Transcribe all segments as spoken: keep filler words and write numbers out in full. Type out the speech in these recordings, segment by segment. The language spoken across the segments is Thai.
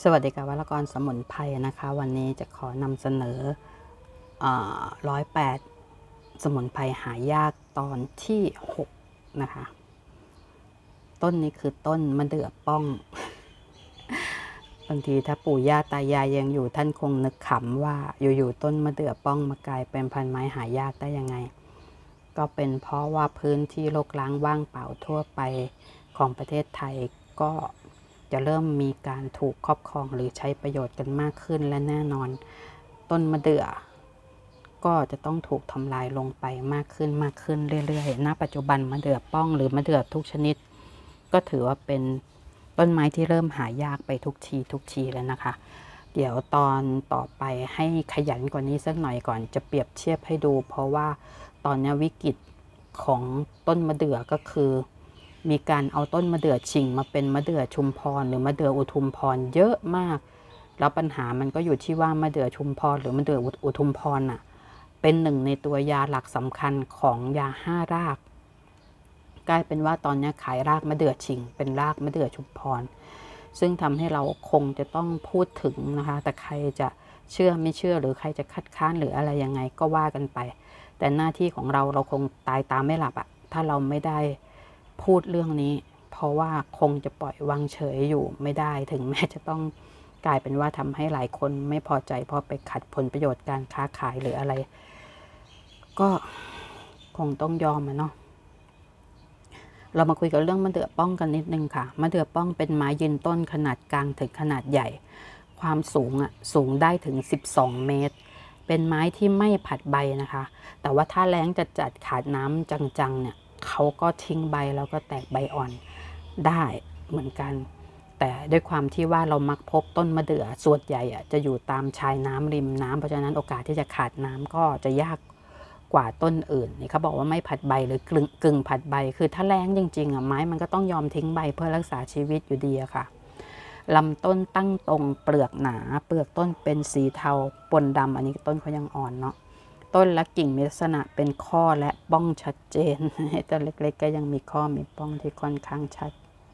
สวัสดีค่ะวรกรสมุนไพรนะคะวันนี้จะขอนำเสนอร้อยแปดสมุนไพรหายากตอนที่หกนะคะต้นนี้คือต้นมะเดื่อป้องบางทีถ้าปู่ย่าตายายยังอยู่ท่านคงนึกขำว่าอยู่ๆต้นมะเดื่อป้องมากลายเป็นพันไม้หายากได้ยังไงก็เป็นเพราะว่าพื้นที่รกร้างว่างเปล่าทั่วไปของประเทศไทยก็จะเริ่มมีการถูกครอบครองหรือใช้ประโยชน์กันมากขึ้นและแน่นอนต้นมะเดื่อก็จะต้องถูกทำลายลงไปมากขึ้นมากขึ้นเรื่อยๆณปัจจุบันมะเดื่อป้องหรือมะเดื่อทุกชนิดก็ถือว่าเป็นต้นไม้ที่เริ่มหายากไปทุกทีทุกทีแล้วนะคะเดี๋ยวตอนต่อไปให้ขยันกว่านี้สักหน่อยก่อนจะเปรียบเทียบให้ดูเพราะว่าตอนนี้วิกฤตของต้นมะเดื่อก็คือมีการเอาต้นมะเดื่อชิงมาเป็นมะเดื่อชุมพรหรือมะเดื่ออุทุมพรเยอะมากแล้วปัญหามันก็อยู่ที่ว่ามะเดื่อชุมพรหรือมะเดื่ออุทุมพรน่ะเป็นหนึ่งในตัวยาหลักสำคัญของยาห้ารากกลายเป็นว่าตอนนี้ขายรากมะเดื่อชิงเป็นรากมะเดื่อชุมพรซึ่งทำให้เราคงจะต้องพูดถึงนะคะแต่ใครจะเชื่อไม่เชื่อหรือใครจะคัดค้านหรืออะไรยังไงก็ว่ากันไปแต่หน้าที่ของเราเราคงตายตามไม่หลับอะถ้าเราไม่ได้พูดเรื่องนี้เพราะว่าคงจะปล่อยวางเฉยอยู่ไม่ได้ถึงแม้จะต้องกลายเป็นว่าทำให้หลายคนไม่พอใจเพราะไปขัดผลประโยชน์การค้าขายหรืออะไรก็คงต้องยอมอะเนาะเรามาคุยกันเรื่องมะเดื่อป้องกันนิดนึงค่ะมะเดื่อป้องเป็นไม้ยืนต้นขนาดกลางถึงขนาดใหญ่ความสูงอ่ะสูงได้ถึงสิบสองเมตรเป็นไม้ที่ไม่ผัดใบนะคะแต่ว่าถ้าแล้งจัดจัดขาดน้ำจังๆเนี่ยเขาก็ทิ้งใบแล้วก็แตกใบอ่อนได้เหมือนกันแต่ด้วยความที่ว่าเรามักพบต้นมะเดื่อส่วนใหญ่อ่ะจะอยู่ตามชายน้ำริมน้ำเพราะฉะนั้นโอกาสที่จะขาดน้ำก็จะยากกว่าต้นอื่นนี่เขาบอกว่าไม่ผัดใบหรือกึ่งกึ่งผัดใบคือถ้าแล้งจริงๆอ่ะไม้มันก็ต้องยอมทิ้งใบเพื่อรักษาชีวิตอยู่ดีอะค่ะลำต้นตั้งตรงเปลือกหนาเปลือกต้นเป็นสีเทาปนดำอันนี้ต้นเขายังอ่อนเนาะต้นและกิ่งมีลักษณะเป็นข้อและป้องชัดเจนต้นเล็กๆก็ยังมีข้อมีป้องที่ค่อนข้างชัด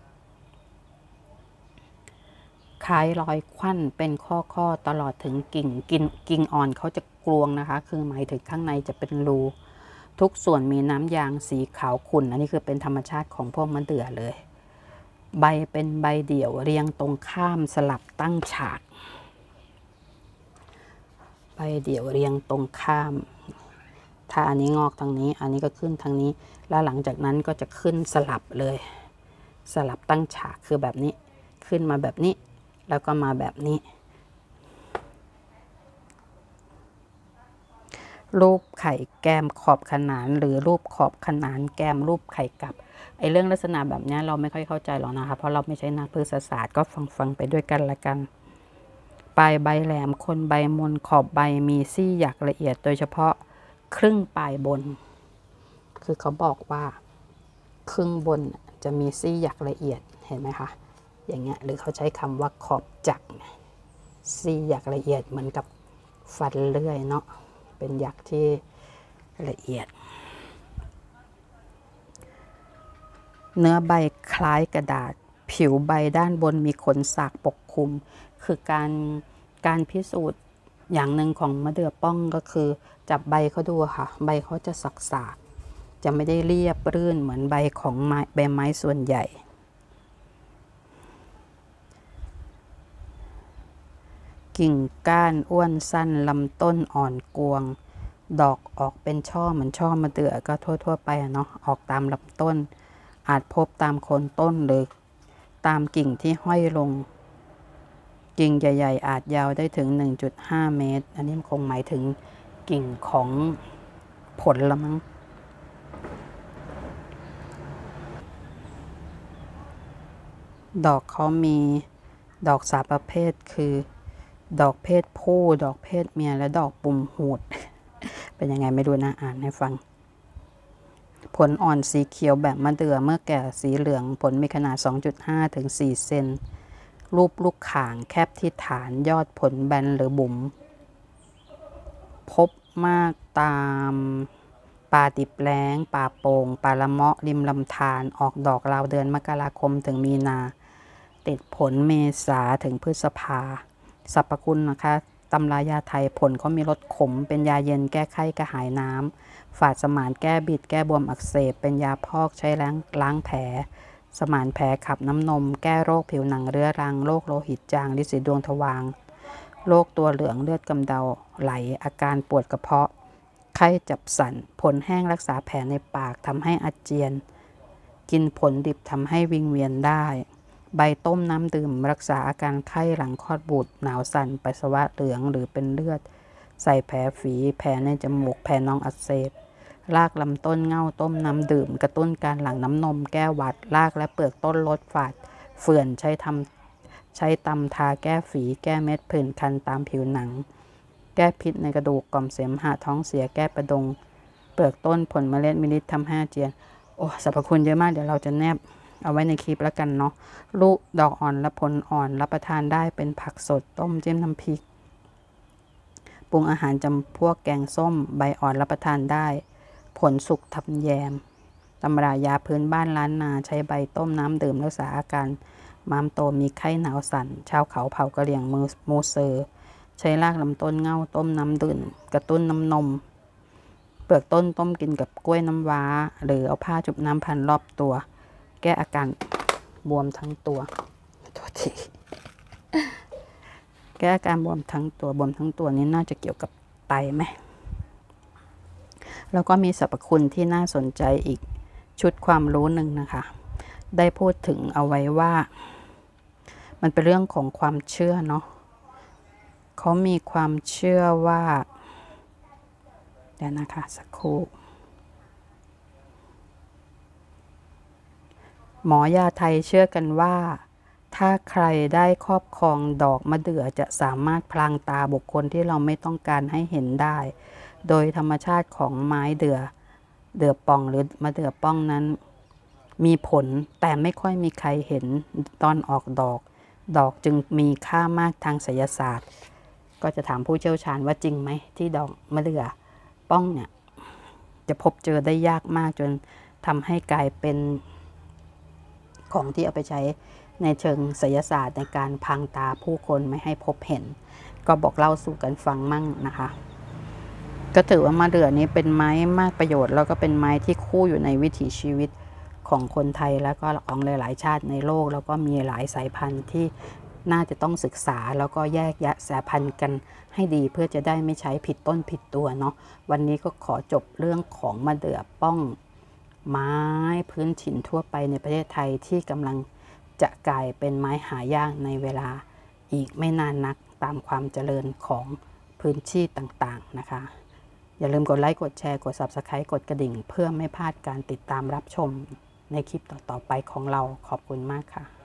คล้ายรอยควันเป็นข้อๆตลอดถึงกิ่งกิ่งกิ่งอ่อนเขาจะกลวงนะคะคือหมายถึงข้างในจะเป็นรูทุกส่วนมีน้ำยางสีขาวขุ่นอันนี้คือเป็นธรรมชาติของพวกมะเดื่อเลยใบเป็นใบเดี่ยวเรียงตรงข้ามสลับตั้งฉากใบเดี่ยวเรียงตรงข้ามถ้าอันนี้งอกทางนี้อันนี้ก็ขึ้นทางนี้แล้วหลังจากนั้นก็จะขึ้นสลับเลยสลับตั้งฉากคือแบบนี้ขึ้นมาแบบนี้แล้วก็มาแบบนี้รูปไข่แก้มขอบขนานหรือรูปขอบขนานแก้มรูปไข่กลับไอ้เรื่องลักษณะแบบนี้เราไม่ค่อยเข้าใจหรอกนะคะเพราะเราไม่ใช่นักพฤกษศาสตร์ก็ฟังฟังไปด้วยกันละกันปลายใบแหลมคนใบมนขอบใบมีซี่หยักละเอียดโดยเฉพาะครึ่งปลายบนคือเขาบอกว่าครึ่งบนจะมีซี่หยักละเอียดเห็นไหมคะอย่างเงี้ยหรือเขาใช้คำว่าขอบจักรซี่หยักละเอียดเหมือนกับฟันเลื่อยเนาะเป็นหยักที่ละเอียดเนื้อใบคล้ายกระดาษผิวใบด้านบนมีขนสากปกคลุมคือการการพิสูจน์อย่างหนึ่งของมะเดื่อป้องก็คือจับใบเขาดูค่ะใบเขาจะสักสากจะไม่ได้เรียบรื่นเหมือนใบของไม้ใบไม้ส่วนใหญ่กิ่งก้านอ้วนสั้นลำต้นอ่อนกวงดอกออกเป็นช่อเหมือนช่อมะเดื่อก็ทั่วๆไปเนาะออกตามลำต้นอาจพบตามโคนต้นหรือตามกิ่งที่ห้อยลงกิ่งใหญ่ๆอาจยาวได้ถึง หนึ่งจุดห้า เมตรอันนี้คงหมายถึงกิ่งของผลละมั้งดอกเขามีดอกสามประเภทคือดอกเพศผู้ดอกเพศเมียและดอกปุ่มหูดเป็นยังไงไม่รู้นะอ่านให้ฟังผลอ่อนสีเขียวแบบมะเดื่อเมื่อแก่สีเหลืองผลมีขนาด สองจุดห้า ถึง สี่ เซนรูปลูกข่างแคบที่ฐานยอดผลแบนหรือบุ๋มพบมากตามป่าติบแล้งป่าโป่งป่าละเมาะริมลำธารออกดอกราวเดือนมกราคมถึงมีนาติดผลเมษาถึงพฤษภาสรรพคุณนะคะตำรายาไทยผลเขามีรสขมเป็นยาเย็นแก้ไข้กระหายน้ำฝาดสมานแก้บิดแก้บวมอักเสบเป็นยาพอกใช้ล้างล้างแผลสมานแผลขับน้ำนมแก้โรคผิวหนังเรื้อรังโรคโลหิตจางฤทธิ์สีดวงทวารโรคตัวเหลืองเลือดกำเดาไหลอาการปวดกระเพาะไข้จับสันผลแห้งรักษาแผลในปากทำให้อาเจียนกินผลดิบทำให้วิงเวียนได้ใบต้มน้ำดื่มรักษาอาการไข้หลังคลอดบุตรหนาวสั่นปัสสาวะเหลืองหรือเป็นเลือดใส่แผลฝีแผลในจมูกแผลนองอักเสบรากลำต้นเง่าต้มน้ำดื่มกระตุ้นการหลั่งน้ำนมแก้หวัดรากและเปลือกต้นลดฝาดเฟื่อนใช้ทำใช้ตำทาแก้ฝีแก้เม็ดผื่นคันตามผิวหนังแก้พิษในกระดูกกล่อมเสมหะท้องเสียแก้ประดงเปลือกต้นผลเมล็ดมิลิตทำให้อาเจียนโอ้สรรพคุณเยอะมากเดี๋ยวเราจะแนบเอาไว้ในคลิปแล้วกันเนาะลูกดอกอ่อนและผลอ่อนรับประทานได้เป็นผักสดต้มจิ้มน้ำพริกปรุงอาหารจำพวกแกงส้มใบอ่อนรับประทานได้ผลสุกทำแยมตำรายาพื้นบ้านล้านนาใช้ใบต้มน้ำดื่มรักษาอาการม้ามโตมีไข้หนาวสั่นชาวเขาเผ่ากะเหรี่ยงมือมูเซอร์ใช้รากลำต้นเง่าต้มน้ำดื่มกระตุ้นน้ำนมเปลือกต้นต้มกินกับกล้วยน้ำว้าหรือเอาผ้าจุบน้ำพันรอบตัวแก้อาการบวมทั้งตัวตัวทีแก้อาการบวมทั้งตัวบวมทั้งตัวนี้น่าจะเกี่ยวกับไตไหมแล้วก็มีสรรพคุณที่น่าสนใจอีกชุดความรู้หนึ่งนะคะได้พูดถึงเอาไว้ว่ามันเป็นเรื่องของความเชื่อเนาะเขามีความเชื่อว่าเดี๋ยวนะคะสักครู่หมอยาไทยเชื่อกันว่าถ้าใครได้ครอบครองดอกมะเดื่อจะสามารถพลางตาบุคคลที่เราไม่ต้องการให้เห็นได้โดยธรรมชาติของไม้เดื่อเดื่อป่องหรือมะเดื่อป้องนั้นมีผลแต่ไม่ค่อยมีใครเห็นตอนออกดอกดอกจึงมีค่ามากทางไสยศาสตร์ก็จะถามผู้เชี่ยวชาญว่าจริงไหมที่ดอกมะเดื่อป้องเนี่ยจะพบเจอได้ยากมากจนทำให้กลายเป็นของที่เอาไปใช้ในเชิงไสยศาสตร์ในการพรางตาผู้คนไม่ให้พบเห็นก็บอกเล่าสู่กันฟังมั่งนะคะก็ถือว่ามะเดื่อนี้เป็นไม้มากประโยชน์แล้วก็เป็นไม้ที่คู่อยู่ในวิถีชีวิตของคนไทยแล้วก็ของหลายๆชาติในโลกแล้วก็มีหลายสายพันธุ์ที่น่าจะต้องศึกษาแล้วก็แยกแยะสายพันธุ์กันให้ดีเพื่อจะได้ไม่ใช้ผิดต้นผิดตัวเนาะวันนี้ก็ขอจบเรื่องของมะเดื่อป้องไม้พื้นถิ่นทั่วไปในประเทศไทยที่กำลังจะกลายเป็นไม้หายากในเวลาอีกไม่นานนักตามความเจริญของพื้นที่ต่างๆนะคะอย่าลืมกดไลค์กดแชร์กด ซับสไครบ์ กดกระดิ่งเพื่อไม่พลาดการติดตามรับชมในคลิปต่อๆไปของเราขอบคุณมากค่ะ